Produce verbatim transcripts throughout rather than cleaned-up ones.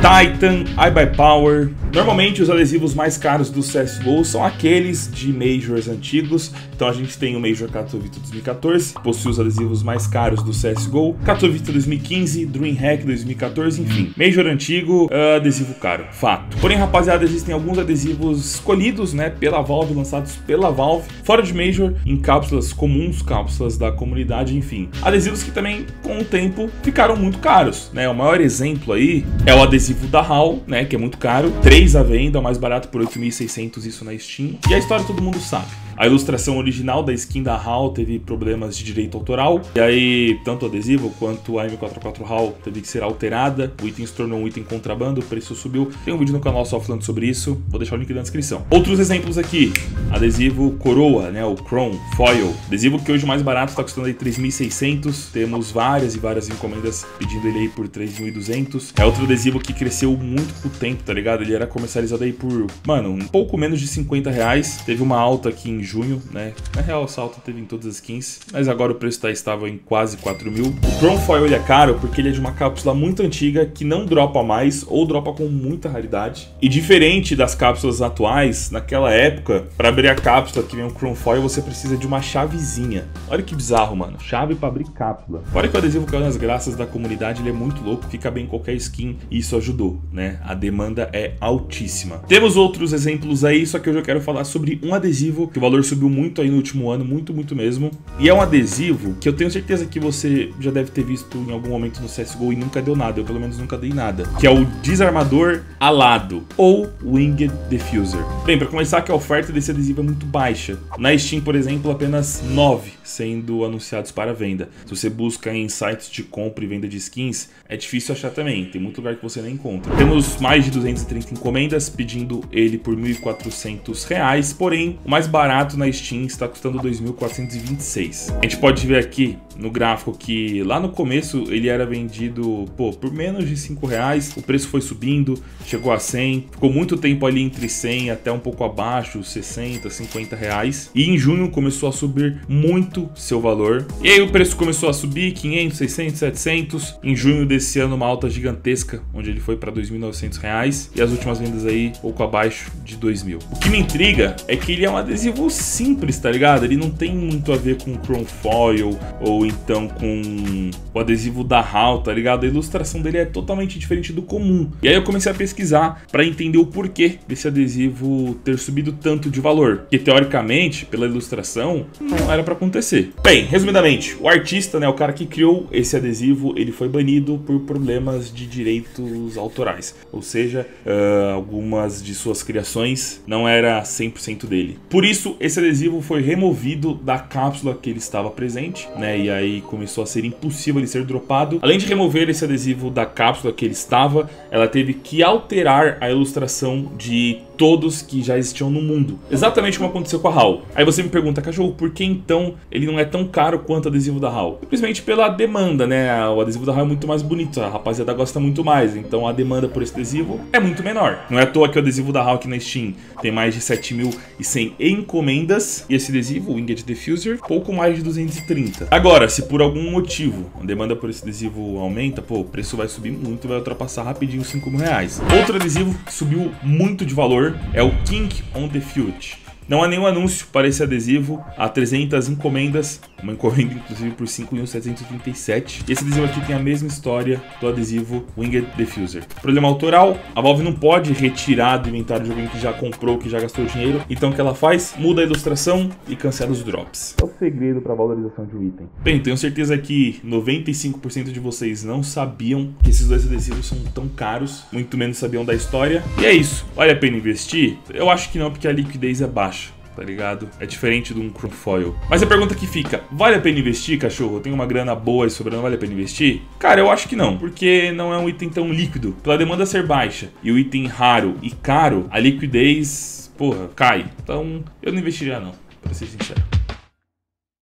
Titan, iBuyPower. Normalmente os adesivos mais caros do C S G O são aqueles de Majors antigos. Então a gente tem o Major Katowice dois mil e quatorze, que possui os adesivos mais caros do C S G O. Katowice dois mil e quinze, DreamHack dois mil e quatorze, enfim. Major antigo, adesivo caro, fato. Porém, rapaziada, existem alguns adesivos escolhidos, né, pela Valve, lançados pela Valve, fora de Major, em cápsulas comuns, cápsulas da comunidade, enfim. Adesivos que também, com o tempo, ficaram muito caros, né? O maior exemplo aí é o adesivo da H A L, né, que é muito caro. três à venda, o mais barato por oito mil e seiscentos, isso na Steam. E a história todo mundo sabe. A ilustração original da skin da H A L teve problemas de direito autoral. E aí, tanto o adesivo quanto a M quatro quatro H A L teve que ser alterada. O item se tornou um item contrabando, o preço subiu. Tem um vídeo no canal só falando sobre isso. Vou deixar o link na descrição. Outros exemplos aqui. Adesivo Coroa, né? O Chrome Foil. Adesivo que hoje o mais barato está custando aí três mil e seiscentos. Temos várias e várias encomendas pedindo ele aí por três mil e duzentos. É outro adesivo que cresceu muito com o tempo, tá ligado? Ele era comercializado aí por, mano, um pouco menos de cinquenta reais. Teve uma alta aqui em junho, né? Na real, o salto teve em todas as skins, mas agora o preço tá estável em quase quatro mil. O Chrome Foil ele é caro porque ele é de uma cápsula muito antiga que não dropa mais ou dropa com muita raridade. E diferente das cápsulas atuais, naquela época, para abrir a cápsula que vem o Chrome Foil, você precisa de uma chavezinha. Olha que bizarro, mano. Chave para abrir cápsula. Olha que o adesivo caiu nas graças da comunidade, ele é muito louco, fica bem em qualquer skin e isso ajudou, né? A demanda é altíssima. Temos outros exemplos aí, só que hoje eu quero falar sobre um adesivo que o valor subiu muito aí no último ano, muito, muito mesmo. E é um adesivo que eu tenho certeza que você já deve ter visto em algum momento no C S G O e nunca deu nada, eu pelo menos nunca dei nada, que é o Desarmador Alado, ou Winged Diffuser. Bem, para começar, que a oferta desse adesivo é muito baixa. Na Steam, por exemplo, apenas nove sendo anunciados para venda. Se você busca em sites de compra e venda de skins, é difícil achar também, tem muito lugar que você nem encontra. Temos mais de duzentas e trinta encomendas pedindo ele por mil e quatrocentos reais, porém, o mais barato na Steam está custando dois mil quatrocentos e vinte e seis. A gente pode ver aqui no gráfico que lá no começo ele era vendido, pô, por menos de cinco reais, o preço foi subindo, chegou a cem, ficou muito tempo ali entre cem até um pouco abaixo, sessenta, cinquenta reais, e em junho começou a subir muito seu valor, e aí o preço começou a subir, quinhentos, seiscentos, setecentos, em junho desse ano uma alta gigantesca, onde ele foi para dois mil e novecentos reais, e as últimas vendas aí pouco abaixo de dois mil. O que me intriga é que ele é um adesivo simples, tá ligado? Ele não tem muito a ver com Chrome Foil ou então com o adesivo da H A L, tá ligado? A ilustração dele é totalmente diferente do comum. E aí eu comecei a pesquisar para entender o porquê desse adesivo ter subido tanto de valor, que teoricamente, pela ilustração, não era para acontecer. Bem, resumidamente, o artista, né, o cara que criou esse adesivo, ele foi banido por problemas de direitos autorais, ou seja, uh, algumas de suas criações não era cem por cento dele. Por isso, esse adesivo foi removido da cápsula que ele estava presente, né? E aí começou a ser impossível ele ser dropado. Além de remover esse adesivo da cápsula que ele estava, ela teve que alterar a ilustração de todos que já existiam no mundo. Exatamente como aconteceu com a H A L. Aí você me pergunta, cachorro, por que então ele não é tão caro quanto o adesivo da H A L? Simplesmente pela demanda, né? O adesivo da H A L é muito mais bonito, a rapaziada gosta muito mais, então a demanda por esse adesivo é muito menor. Não é à toa que o adesivo da H A L aqui na Steam tem mais de sete mil e cem encomendas, e esse adesivo, o Winged Diffuser, pouco mais de duzentos e trinta. Agora, se por algum motivo a demanda por esse adesivo aumenta, pô, o preço vai subir muito e vai ultrapassar rapidinho os cinco mil reais. Outro adesivo que subiu muito de valor é o King on the Field. Não há nenhum anúncio para esse adesivo, há trezentas encomendas, uma encomenda inclusive por cinco mil setecentos e trinta e sete. Esse adesivo aqui tem a mesma história do adesivo Winged Diffuser. Problema autoral, a Valve não pode retirar do inventário de alguém que já comprou, que já gastou dinheiro, então o que ela faz? Muda a ilustração e cancela os drops. É o segredo para a valorização de um item. Bem, tenho certeza que noventa e cinco por cento de vocês não sabiam que esses dois adesivos são tão caros, muito menos sabiam da história. E é isso, vale a pena investir? Eu acho que não, porque a liquidez é baixa, tá ligado? É diferente de um Chrome Foil. Mas a pergunta que fica, vale a pena investir, cachorro? Tem uma grana boa e sobrando, vale a pena investir? Cara, eu acho que não, porque não é um item tão líquido. Pela demanda ser baixa e o item raro e caro, a liquidez, porra, cai. Então, eu não investiria não, pra ser sincero.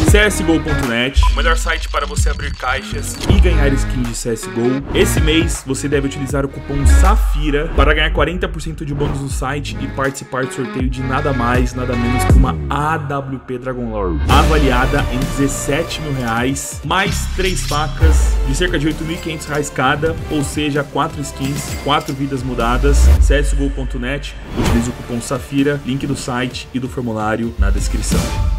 C S G O ponto net, o melhor site para você abrir caixas e ganhar skins de C S G O. Esse mês você deve utilizar o cupom SAFIRA para ganhar quarenta por cento de bônus no site e participar do sorteio de nada mais, nada menos que uma A W P Dragon Lore avaliada em dezessete mil reais, mais três facas de cerca de oito mil e quinhentos reais cada, ou seja, quatro skins, quatro vidas mudadas. C S G O ponto net, utilize o cupom SAFIRA, link do site e do formulário na descrição.